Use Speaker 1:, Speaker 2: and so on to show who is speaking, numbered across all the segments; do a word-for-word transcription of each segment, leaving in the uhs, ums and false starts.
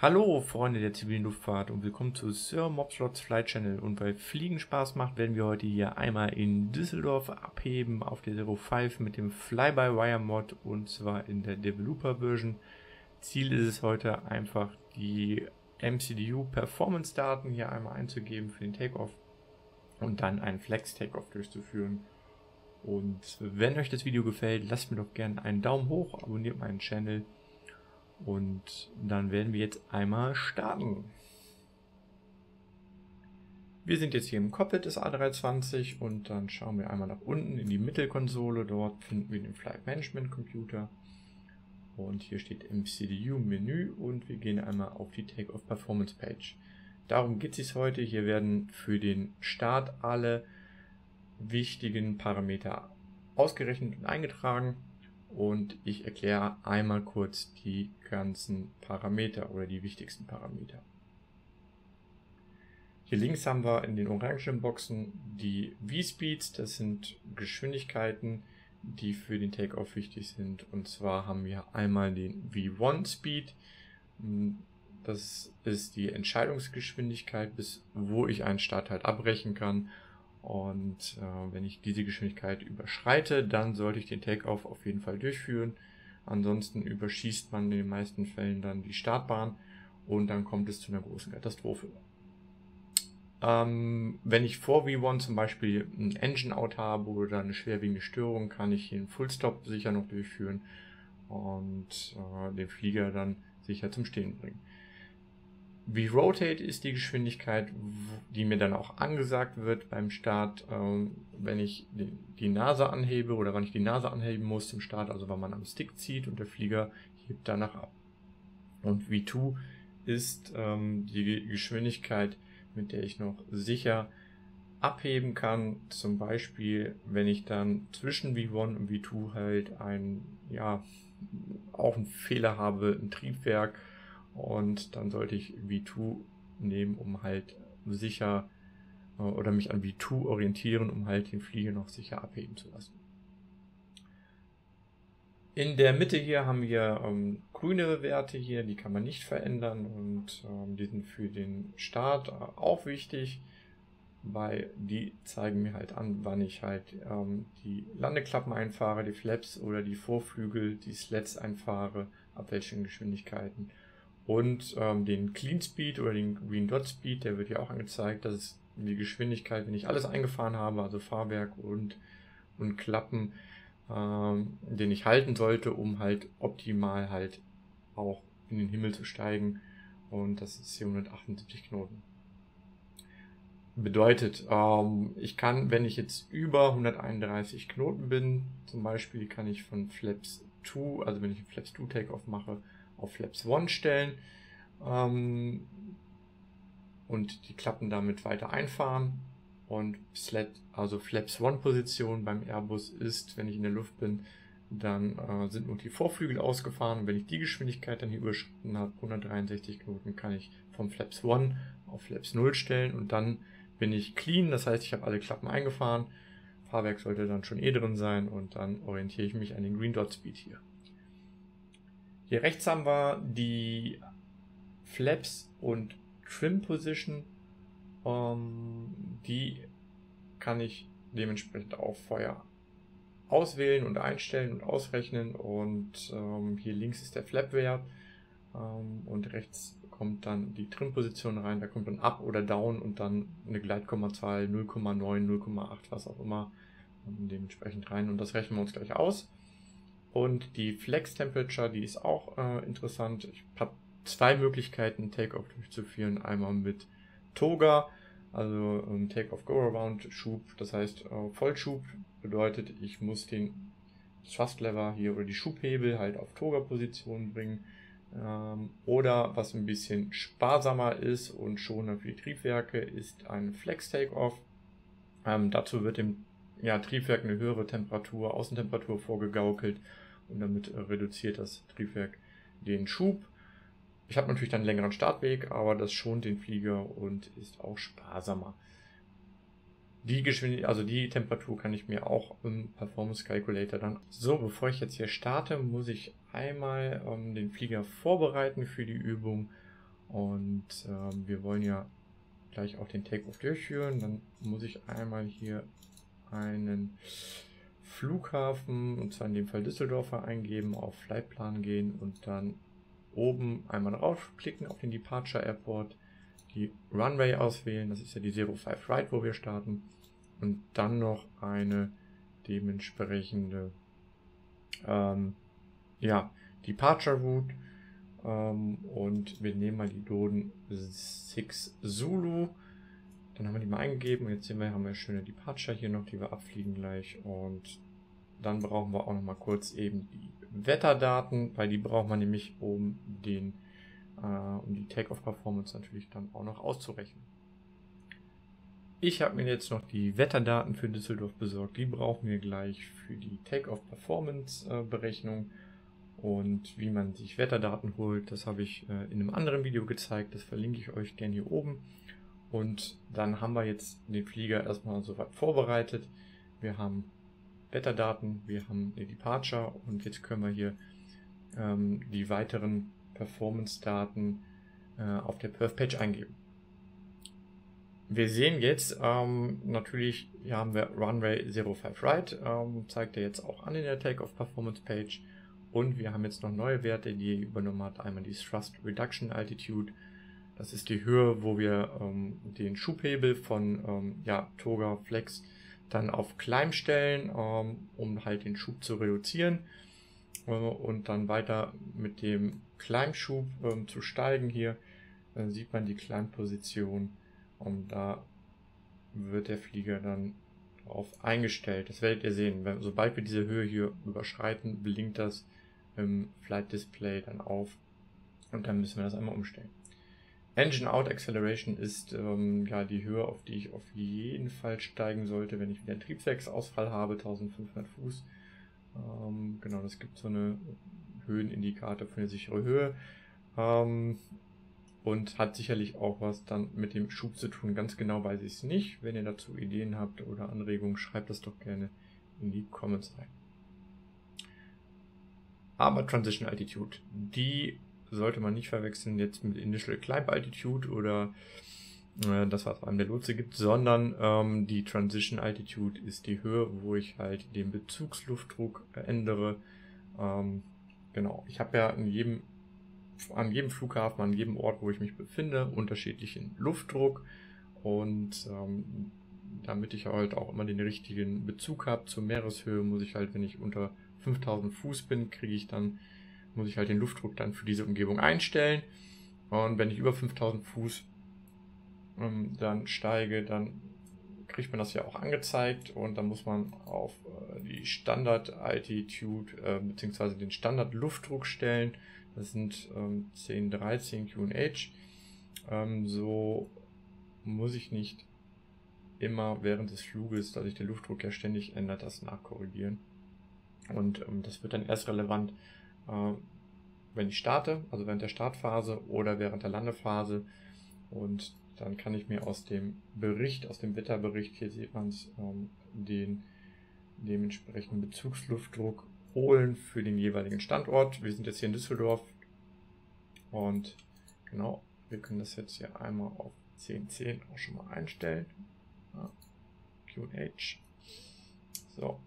Speaker 1: Hallo Freunde der zivilen Luftfahrt und willkommen zu Sir Mopslots Flight Channel. Und weil Fliegen Spaß macht, werden wir heute hier einmal in Düsseldorf abheben auf der Zero fünf mit dem Fly-by-Wire-Mod und zwar in der Developer-Version. Ziel ist es heute einfach die M C D U-Performance-Daten hier einmal einzugeben für den Takeoff und dann einen Flex-Takeoff durchzuführen. Und wenn euch das Video gefällt, lasst mir doch gerne einen Daumen hoch, abonniert meinen Channel. Und dann werden wir jetzt einmal starten. Wir sind jetzt hier im Cockpit des A drei zwanzig und dann schauen wir einmal nach unten in die Mittelkonsole. Dort finden wir den Flight Management Computer. Und hier steht M C D U Menü und wir gehen einmal auf die Takeoff Performance Page. Darum geht es heute. Hier werden für den Start alle wichtigen Parameter ausgerechnet und eingetragen. Und ich erkläre einmal kurz die ganzen Parameter oder die wichtigsten Parameter. Hier links haben wir in den orangen Boxen die V-Speeds, das sind Geschwindigkeiten, die für den Takeoff wichtig sind. Und zwar haben wir einmal den V eins Speed, das ist die Entscheidungsgeschwindigkeit, bis wo ich einen Start halt abbrechen kann. Und äh, wenn ich diese Geschwindigkeit überschreite, dann sollte ich den Takeoff auf jeden Fall durchführen. Ansonsten überschießt man in den meisten Fällen dann die Startbahn und dann kommt es zu einer großen Katastrophe. Ähm, wenn ich vor V eins zum Beispiel ein Engine Out habe oder eine schwerwiegende Störung, kann ich hier einen Fullstop sicher noch durchführen und äh, den Flieger dann sicher zum Stehen bringen. V-Rotate ist die Geschwindigkeit, die mir dann auch angesagt wird beim Start, ähm, wenn ich die Nase anhebe oder wann ich die Nase anheben muss zum Start, also wenn man am Stick zieht und der Flieger hebt danach ab. Und V zwei ist ähm, die Geschwindigkeit, mit der ich noch sicher abheben kann. Zum Beispiel, wenn ich dann zwischen V eins und V zwei halt ein, ja, auch einen Fehler habe, ein Triebwerk. Und dann sollte ich V zwei nehmen, um halt sicher oder mich an V zwei orientieren, um halt den Flieger noch sicher abheben zu lassen. In der Mitte hier haben wir ähm, grüne Werte hier, die kann man nicht verändern und ähm, die sind für den Start auch wichtig, weil die zeigen mir halt an, wann ich halt ähm, die Landeklappen einfahre, die Flaps oder die Vorflügel, die Slats einfahre, ab welchen Geschwindigkeiten. Und ähm, den Clean Speed oder den Green Dot Speed, der wird ja auch angezeigt. Das ist die Geschwindigkeit, wenn ich alles eingefahren habe, also Fahrwerk und, und Klappen, ähm, den ich halten sollte, um halt optimal halt auch in den Himmel zu steigen. Und das ist hier hundertachtundsiebzig Knoten. Bedeutet, ähm, ich kann, wenn ich jetzt über hunderteinunddreißig Knoten bin, zum Beispiel kann ich von Flaps zwei, also wenn ich einen Flaps zwei Takeoff mache, auf Flaps eins stellen ähm, und die Klappen damit weiter einfahren. Und Slat, also Flaps eins Position beim Airbus ist, wenn ich in der Luft bin, dann äh, sind nur die Vorflügel ausgefahren. Und wenn ich die Geschwindigkeit dann hier überschritten habe, hundertdreiundsechzig Knoten, kann ich vom Flaps eins auf Flaps null stellen und dann bin ich clean. Das heißt, ich habe alle Klappen eingefahren. Fahrwerk sollte dann schon eh drin sein und dann orientiere ich mich an den Green Dot Speed hier. Hier rechts haben wir die Flaps und Trim Position. Ähm, die kann ich dementsprechend auch vorher auswählen und einstellen und ausrechnen. Und ähm, hier links ist der Flap-Wert ähm, und rechts kommt dann die Trim-Position rein. Da kommt dann Up oder Down und dann eine Gleitkommazahl null Komma neun, null Komma acht, was auch immer ähm, dementsprechend rein. Und das rechnen wir uns gleich aus. Und die Flex Temperature, die ist auch äh, interessant. Ich habe zwei Möglichkeiten, Takeoff durchzuführen. Einmal mit Toga, also ähm, Takeoff Go-Around Schub. Das heißt, äh, Vollschub bedeutet, ich muss den Thrust Lever hier oder die Schubhebel halt auf Toga-Position bringen. Ähm, oder was ein bisschen sparsamer ist und schonender für die Triebwerke, ist ein Flex Takeoff. Ähm, dazu wird dem ja, Triebwerk eine höhere Temperatur, Außentemperatur vorgegaukelt. Und damit äh, reduziert das Triebwerk den Schub. Ich habe natürlich dann einen längeren Startweg, aber das schont den Flieger und ist auch sparsamer. Die Geschwindigkeit, also die Temperatur kann ich mir auch im Performance Calculator dann. So, bevor ich jetzt hier starte, muss ich einmal ähm, den Flieger vorbereiten für die Übung. Und ähm, wir wollen ja gleich auch den Takeoff durchführen. Dann muss ich einmal hier einen Flughafen, und zwar in dem Fall Düsseldorfer, eingeben, auf Flightplan gehen und dann oben einmal draufklicken auf den Departure Airport, die Runway auswählen, das ist ja die Zero Five Right, wo wir starten, und dann noch eine dementsprechende ähm, ja, Departure Route, ähm, und wir nehmen mal die Doden sechs Zulu. Dann haben wir die mal eingegeben und jetzt sehen wir, haben wir eine schöne Departure hier noch, die wir abfliegen gleich, und dann brauchen wir auch noch mal kurz eben die Wetterdaten, weil die braucht man nämlich, um den äh, um die Takeoff-Performance natürlich dann auch noch auszurechnen. Ich habe mir jetzt noch die Wetterdaten für Düsseldorf besorgt. Die brauchen wir gleich für die Takeoff-Performance-Berechnung. Und wie man sich Wetterdaten holt, das habe ich äh, in einem anderen Video gezeigt. Das verlinke ich euch gerne hier oben. Und dann haben wir jetzt den Flieger erstmal soweit vorbereitet. Wir haben Wetterdaten, wir haben eine Departure und jetzt können wir hier ähm, die weiteren Performance-Daten äh, auf der Perf-Page eingeben. Wir sehen jetzt ähm, natürlich, hier haben wir Runway Zero Five Right, ähm, zeigt er jetzt auch an in der Takeoff-Performance-Page, und wir haben jetzt noch neue Werte, die er übernommen hat. Einmal die Thrust Reduction Altitude, das ist die Höhe, wo wir ähm, den Schubhebel von ähm, ja, Toga Flex dann auf Climb stellen, ähm, um halt den Schub zu reduzieren, äh, und dann weiter mit dem Climb-Schub äh, zu steigen. Hier äh, sieht man die Climb-Position, und da wird der Flieger dann drauf eingestellt. Das werdet ihr sehen. Wenn, sobald wir diese Höhe hier überschreiten, blinkt das im Flight Display dann auf, und dann müssen wir das einmal umstellen. Engine Out Acceleration ist ähm, ja die Höhe, auf die ich auf jeden Fall steigen sollte, wenn ich wieder einen Triebwerksausfall habe, eintausendfünfhundert Fuß. Ähm, genau, das gibt so eine Höhenindikator für eine sichere Höhe. Ähm, und hat sicherlich auch was dann mit dem Schub zu tun. Ganz genau weiß ich es nicht. Wenn ihr dazu Ideen habt oder Anregungen, schreibt das doch gerne in die Comments rein. Aber Transition Altitude, die sollte man nicht verwechseln jetzt mit Initial Climb Altitude oder äh, das, was einem der Lotse gibt, sondern ähm, die Transition Altitude ist die Höhe, wo ich halt den Bezugsluftdruck ändere. Ähm, genau, ich habe ja in jedem, an jedem Flughafen, an jedem Ort, wo ich mich befinde, unterschiedlichen Luftdruck, und ähm, damit ich halt auch immer den richtigen Bezug habe zur Meereshöhe, muss ich halt, wenn ich unter fünftausend Fuß bin, kriege ich dann muss ich halt den Luftdruck dann für diese Umgebung einstellen. Und wenn ich über fünftausend Fuß ähm, dann steige, dann kriegt man das ja auch angezeigt, und dann muss man auf äh, die Standard-Altitude äh, bzw. den Standard-Luftdruck stellen. Das sind ähm, zehn, dreizehn Q N H. Ähm, so muss ich nicht immer während des Fluges, da sich der Luftdruck ja ständig ändert, das nachkorrigieren. Und ähm, das wird dann erst relevant, wenn ich starte, also während der Startphase oder während der Landephase, und dann kann ich mir aus dem Bericht, aus dem Wetterbericht, hier sieht man es, ähm, den dementsprechenden Bezugsluftdruck holen für den jeweiligen Standort. Wir sind jetzt hier in Düsseldorf, und genau, wir können das jetzt hier einmal auf zehn zehn auch schon mal einstellen. Ja, Q N H. So.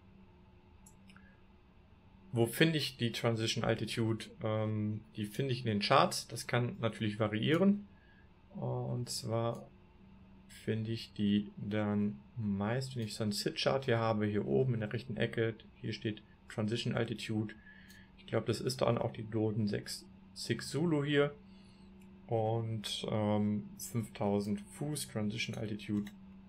Speaker 1: Wo finde ich die Transition Altitude? Ähm, die finde ich in den Charts. Das kann natürlich variieren. Und zwar finde ich die dann meist, wenn ich so einen Sit-Chart hier habe, hier oben in der rechten Ecke, hier steht Transition Altitude. Ich glaube, das ist dann auch die Doden sechs Zulu hier. Und ähm, fünftausend Fuß Transition Altitude.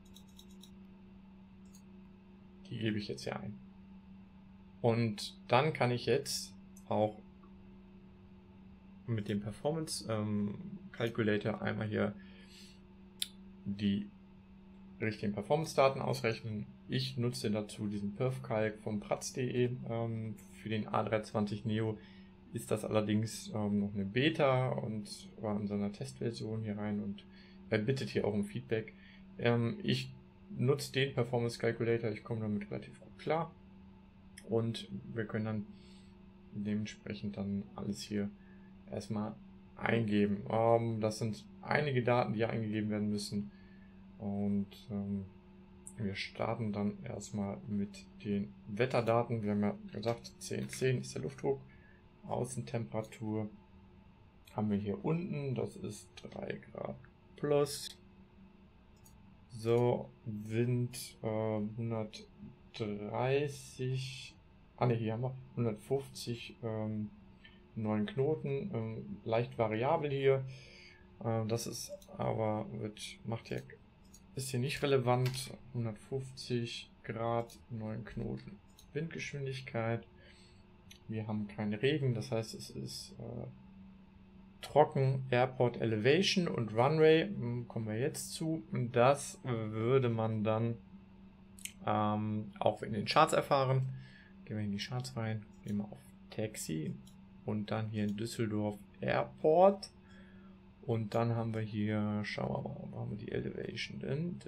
Speaker 1: Die gebe ich jetzt hier ein. Und dann kann ich jetzt auch mit dem Performance ähm, Calculator einmal hier die richtigen Performance-Daten ausrechnen. Ich nutze dazu diesen PerfCalc von Pratz punkt de. Ähm, für den A drei zwanzig Neo ist das allerdings ähm, noch eine Beta und war in seiner Testversion hier rein, und er bittet hier auch um Feedback. Ähm, ich nutze den Performance Calculator, ich komme damit relativ gut klar. Und wir können dann dementsprechend dann alles hier erstmal eingeben. Ähm, das sind einige Daten, die hier eingegeben werden müssen. Und ähm, wir starten dann erstmal mit den Wetterdaten. Wir haben ja gesagt, zehn zehn ist der Luftdruck. Außentemperatur haben wir hier unten, das ist drei Grad plus. So, Wind äh, hundertdreißig. Ah ne, hier haben wir hundertfünfzig, ähm, neun Knoten, ähm, leicht variabel hier. Äh, das ist aber, wird, macht ja, ist hier nicht relevant. hundertfünfzig Grad, neun Knoten Windgeschwindigkeit. Wir haben keinen Regen, das heißt, es ist äh, trocken. Airport Elevation und Runway, kommen wir jetzt zu. Das würde man dann ähm, auch in den Charts erfahren. Gehen wir in die Charts rein, gehen wir auf Taxi und dann hier in Düsseldorf Airport. Und dann haben wir hier, schauen wir mal, wo haben wir die Elevation denn?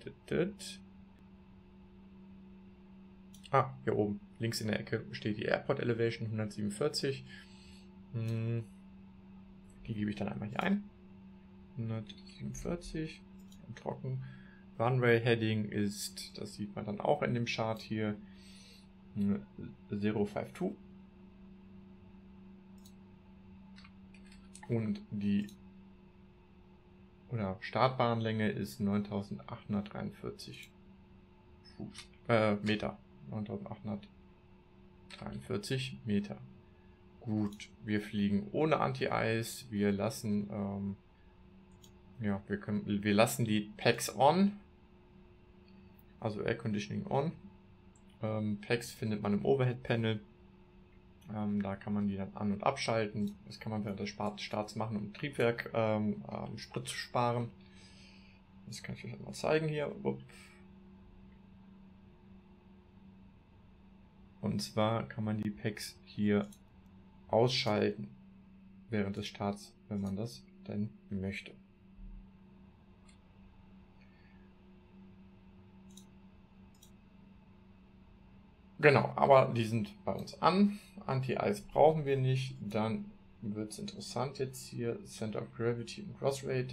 Speaker 1: Ah, hier oben, links in der Ecke steht die Airport Elevation hundertsiebenundvierzig. Hm. Die gebe ich dann einmal hier ein. hundertsiebenundvierzig, trocken. Runway Heading ist, das sieht man dann auch in dem Chart hier, null zweiundfünfzig. Und die oder Startbahnlänge ist neuntausendachthundertdreiundvierzig Fuß, äh, Meter. neuntausendachthundertdreiundvierzig Meter. Gut, wir fliegen ohne Anti-Ice. Wir lassen, ähm, ja, wir können, wir lassen die Packs on, also Air Conditioning on. Ähm, Packs findet man im Overhead Panel. Ähm, da kann man die dann an- und abschalten. Das kann man während des Starts machen, um Triebwerk ähm, ähm, Sprit zu sparen. Das kann ich euch mal zeigen hier. Und zwar kann man die Packs hier ausschalten während des Starts, wenn man das denn möchte. Genau, aber die sind bei uns an. Anti-Ice brauchen wir nicht. Dann wird es interessant jetzt hier. Center of Gravity und Cross Rate.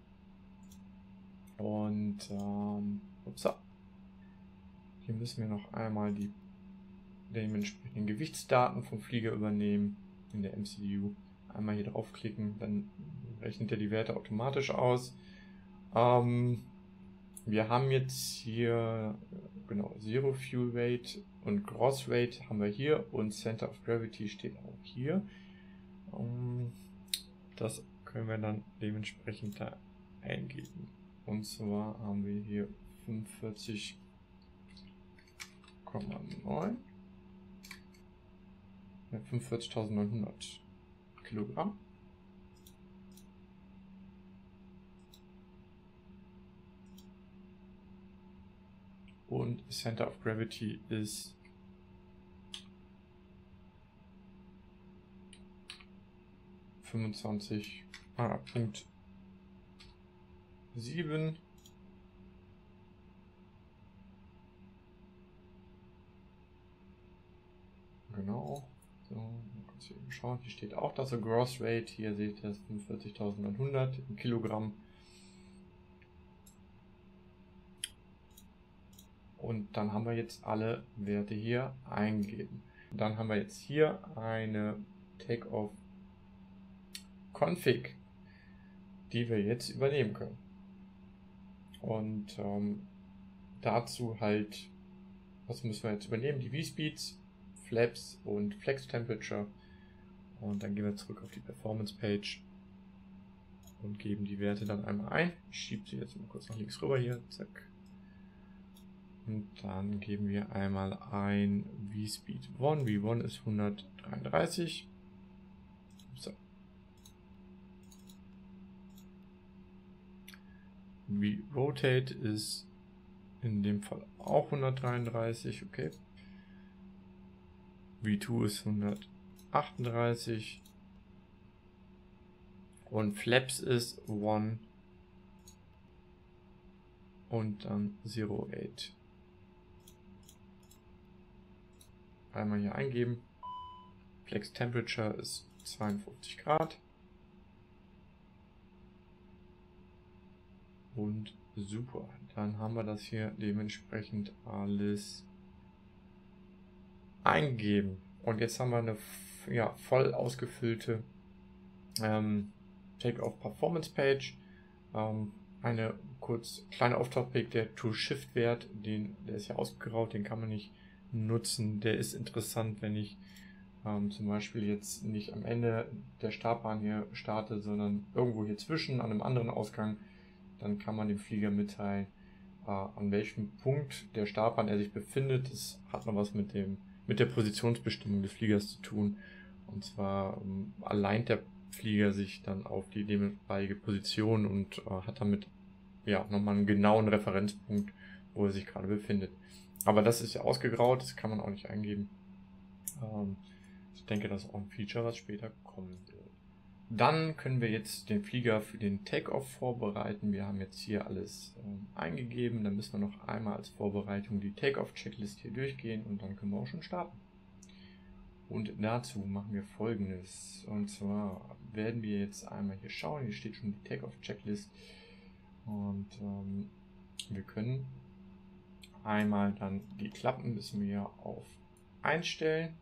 Speaker 1: Und ähm, upsa. Hier müssen wir noch einmal die dementsprechenden Gewichtsdaten vom Flieger übernehmen in der M C D U. Einmal hier draufklicken, dann rechnet er die Werte automatisch aus. Ähm, wir haben jetzt hier genau Zero Fuel Weight und Gross Weight haben wir hier und Center of Gravity steht auch hier. Um, das können wir dann dementsprechend da eingeben. Und zwar haben wir hier fünfundvierzig Komma neun. fünfundvierzigtausendneunhundert Kilogramm. Und Center of Gravity ist fünfundzwanzig Komma sieben. Genau. So, kurz hier eben schauen. Hier steht auch das Gross Rate. Hier seht ihr das fünfundvierzigtausendneunhundert in Kilogramm. Und dann haben wir jetzt alle Werte hier eingegeben. Dann haben wir jetzt hier eine Takeoff Config, die wir jetzt übernehmen können. Und ähm, dazu halt, was müssen wir jetzt übernehmen? Die V-Speeds, Flaps und Flex Temperature. Und dann gehen wir zurück auf die Performance Page und geben die Werte dann einmal ein. Ich schiebe sie jetzt mal kurz nach links rüber hier. Zack. Und dann geben wir einmal ein V-Speed eins. V eins ist hundertdreiunddreißig. So. V-Rotate ist in dem Fall auch hundertdreiunddreißig. Okay. V zwei ist hundertachtunddreißig. Und Flaps ist eins. Und dann null acht. Einmal hier eingeben. Flex Temperature ist zweiundfünfzig Grad. Und super. Dann haben wir das hier dementsprechend alles eingegeben. Und jetzt haben wir eine ja, voll ausgefüllte ähm, Take-Off-Performance-Page. Ähm, eine kurz kleine Off-Topic, der To-Shift-Wert, den, der ist ja ausgegraut, den kann man nicht nutzen. Der ist interessant, wenn ich ähm, zum Beispiel jetzt nicht am Ende der Startbahn hier starte, sondern irgendwo hier zwischen, an einem anderen Ausgang. Dann kann man dem Flieger mitteilen, äh, an welchem Punkt der Startbahn er sich befindet. Das hat noch was mit dem mit der Positionsbestimmung des Fliegers zu tun. Und zwar ähm, alleint der Flieger sich dann auf die jeweilige Position und äh, hat damit ja nochmal einen genauen Referenzpunkt, wo er sich gerade befindet. Aber das ist ja ausgegraut, das kann man auch nicht eingeben. Ähm, ich denke, das ist auch ein Feature, was später kommen wird. Dann können wir jetzt den Flieger für den Takeoff vorbereiten. Wir haben jetzt hier alles ähm, eingegeben. Dann müssen wir noch einmal als Vorbereitung die Takeoff-Checklist hier durchgehen und dann können wir auch schon starten. Und dazu machen wir Folgendes. Und zwar werden wir jetzt einmal hier schauen. Hier steht schon die Takeoff-Checklist. Und ähm, wir können einmal dann die Klappen müssen wir auf einstellen.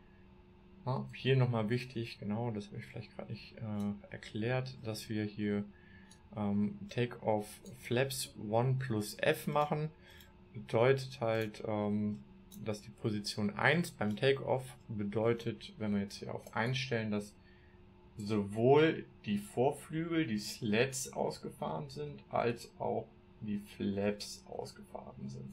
Speaker 1: Ja, hier nochmal wichtig, genau, das habe ich vielleicht gerade nicht äh, erklärt, dass wir hier ähm, Take-Off Flaps eins plus F machen. Bedeutet halt, ähm, dass die Position eins beim Take-Off bedeutet, wenn wir jetzt hier auf einstellen, dass sowohl die Vorflügel, die Slats ausgefahren sind, als auch die Flaps ausgefahren sind.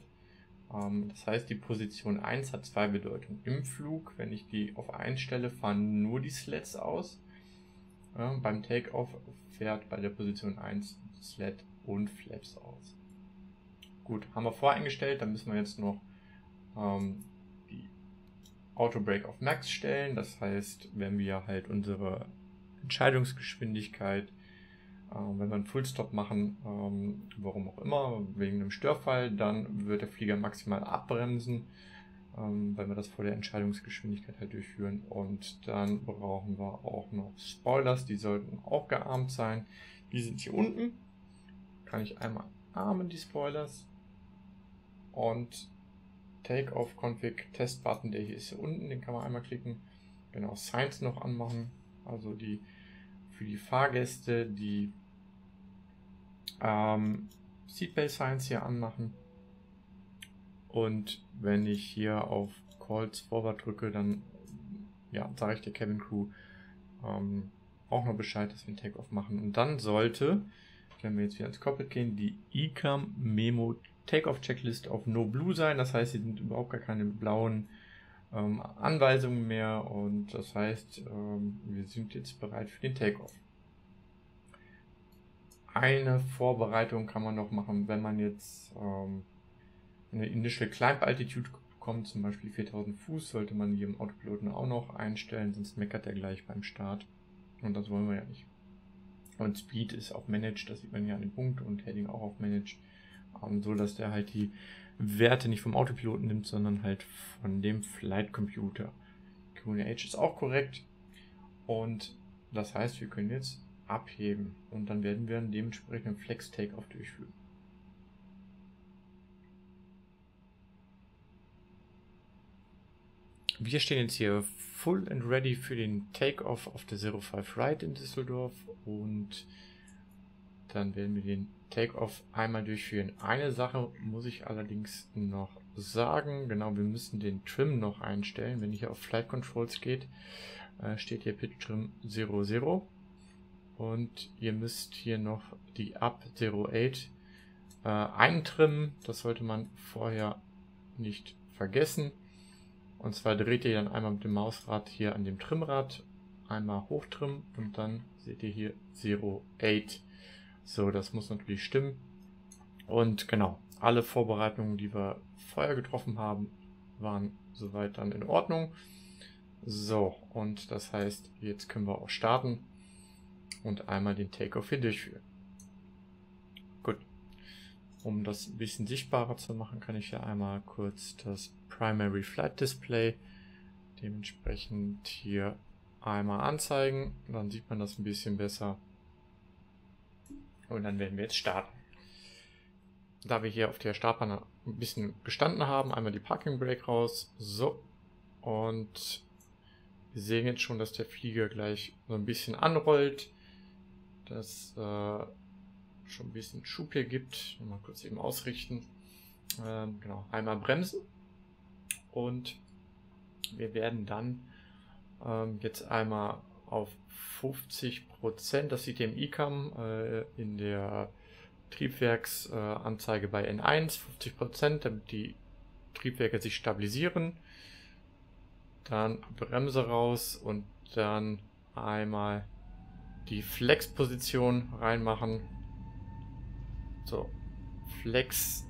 Speaker 1: Das heißt, die Position eins hat zwei Bedeutungen. Im Flug, wenn ich die auf eins stelle, fahren nur die Slats aus. Ja, beim Takeoff fährt bei der Position eins Slat und Flaps aus. Gut, haben wir voreingestellt, dann müssen wir jetzt noch ähm, die Auto Brake auf Max stellen. Das heißt, wenn wir halt unsere Entscheidungsgeschwindigkeit wenn wir einen Fullstop machen, ähm, warum auch immer, wegen einem Störfall, dann wird der Flieger maximal abbremsen, ähm, weil wir das vor der Entscheidungsgeschwindigkeit halt durchführen. Und dann brauchen wir auch noch Spoilers, die sollten auch gearmt sein. Die sind hier unten. Kann ich einmal armen, die Spoilers. Und Take-Off Config Test Button, der hier ist hier unten, den kann man einmal klicken. Genau, Signs noch anmachen, also die für die Fahrgäste, die ähm, Seatbelt Signs hier anmachen. Und wenn ich hier auf Calls Forward drücke, dann ja, sage ich der Cabin Crew ähm, auch noch Bescheid, dass wir einen Takeoff machen. Und dann sollte, wenn wir jetzt wieder ins Cockpit gehen, die E C A M Memo Takeoff Checklist auf No Blue sein. Das heißt, hier sind überhaupt gar keine blauen ähm, Anweisungen mehr. Und das heißt, ähm, wir sind jetzt bereit für den Takeoff. Eine Vorbereitung kann man noch machen, wenn man jetzt ähm, eine Initial Climb Altitude bekommt, zum Beispiel viertausend Fuß, sollte man die im Autopiloten auch noch einstellen, sonst meckert er gleich beim Start. Und das wollen wir ja nicht. Und Speed ist auf Manage, das sieht man ja an dem Punkt, und Heading auch auf Manage, ähm, so dass der halt die Werte nicht vom Autopiloten nimmt, sondern halt von dem Flight Computer. Q N H ist auch korrekt. Und das heißt, wir können jetzt abheben und dann werden wir einen dementsprechenden Flex Takeoff durchführen. Wir stehen jetzt hier full and ready für den Takeoff auf der Zero Five Right in Düsseldorf und dann werden wir den Takeoff einmal durchführen. Eine Sache muss ich allerdings noch sagen, genau, wir müssen den Trim noch einstellen. Wenn ihr hier auf Flight Controls geht, steht hier Pitch Trim Zero Zero. Und ihr müsst hier noch die Up Zero Eight äh, eintrimmen. Das sollte man vorher nicht vergessen. Und zwar dreht ihr dann einmal mit dem Mausrad hier an dem Trimrad einmal hochtrimmen und dann seht ihr hier Zero Eight. So, das muss natürlich stimmen. Und genau, alle Vorbereitungen, die wir vorher getroffen haben, waren soweit dann in Ordnung. So, und das heißt, jetzt können wir auch starten und einmal den Takeoff hier durchführen. Gut. Um das ein bisschen sichtbarer zu machen, kann ich ja einmal kurz das Primary Flight Display dementsprechend hier einmal anzeigen. Dann sieht man das ein bisschen besser. Und dann werden wir jetzt starten. da wir hier auf der Startbahn ein bisschen gestanden haben, einmal die Parking Brake raus. So. Und wir sehen jetzt schon, dass der Flieger gleich so ein bisschen anrollt. Dass äh, schon ein bisschen Schub hier gibt. Mal kurz eben ausrichten. Ähm, genau, einmal bremsen. Und wir werden dann ähm, jetzt einmal auf fünfzig Prozent, das sieht ihr im I C A M äh, in der Triebwerksanzeige äh, bei N eins, fünfzig Prozent, damit die Triebwerke sich stabilisieren. Dann Bremse raus und dann einmal die Flex-Position reinmachen. So, Flex.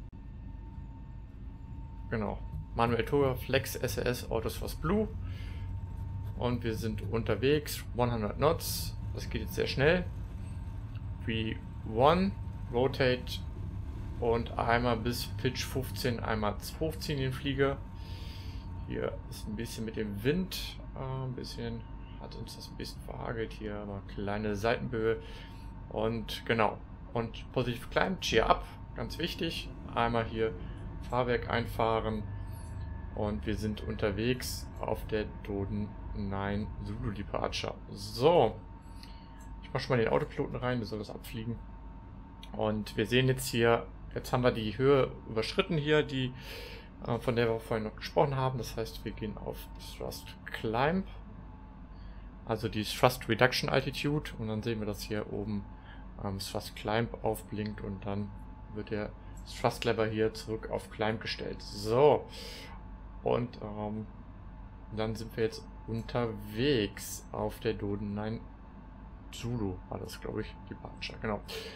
Speaker 1: Genau. Manuel Tour, Flex S R S Autothrust Blue. Und wir sind unterwegs. hundert Knots. Das geht jetzt sehr schnell. V eins. Rotate. Und einmal bis Pitch fünfzehn einmal hochziehen den Flieger. Hier ist ein bisschen mit dem Wind. Äh, ein bisschen hat uns das ein bisschen verhagelt. Hier aber kleine Seitenböe. Und genau. Und Positive Climb, Cheer Up. Ganz wichtig. Einmal hier Fahrwerk einfahren. Und wir sind unterwegs auf der Doden neun Zulu Departure. So. Ich mache schon mal den Autopiloten rein, der soll das abfliegen. Und wir sehen jetzt hier, jetzt haben wir die Höhe überschritten hier, die, äh, von der wir vorhin noch gesprochen haben. Das heißt, wir gehen auf Thrust Climb. Also die Thrust Reduction Altitude. Und dann sehen wir, dass hier oben ähm, Thrust Climb aufblinkt. Und dann wird der Thrust Lever hier zurück auf Climb gestellt. So. Und ähm, dann sind wir jetzt unterwegs auf der Doden neun Zulu, war das, glaube ich, die Departure, genau.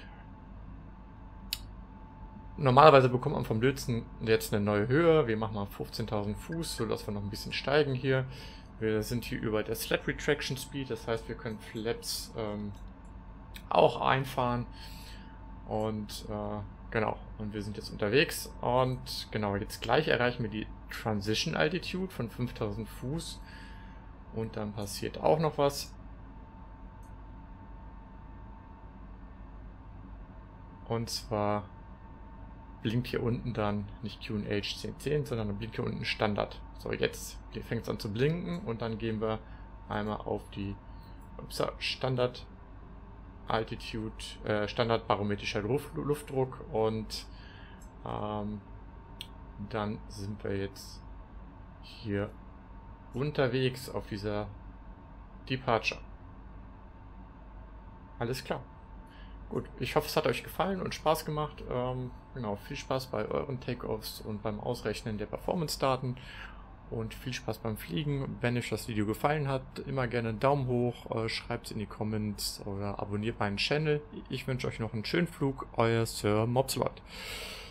Speaker 1: Normalerweise bekommt man vom Lötzen jetzt eine neue Höhe. Wir machen mal fünfzehntausend Fuß, sodass wir noch ein bisschen steigen hier. Wir sind hier über der Sled Retraction Speed, das heißt, wir können Flaps ähm, auch einfahren. Und äh, genau, und wir sind jetzt unterwegs. Und genau, jetzt gleich erreichen wir die Transition Altitude von fünftausend Fuß. Und dann passiert auch noch was. Und zwar blinkt hier unten dann nicht Q N H zehn zehn, sondern dann blinkt hier unten Standard. So, jetzt fängt es an zu blinken und dann gehen wir einmal auf die upsa, Standard Altitude, äh, Standard barometrischer Luft, Luftdruck und ähm, dann sind wir jetzt hier unterwegs auf dieser Departure. Alles klar. Gut, ich hoffe, es hat euch gefallen und Spaß gemacht. Ähm, genau, viel Spaß bei euren Takeoffs und beim Ausrechnen der Performance-Daten. Und viel Spaß beim Fliegen. Wenn euch das Video gefallen hat, immer gerne einen Daumen hoch, äh, schreibt es in die Comments oder abonniert meinen Channel. Ich wünsche euch noch einen schönen Flug. Euer Sir Mopslot.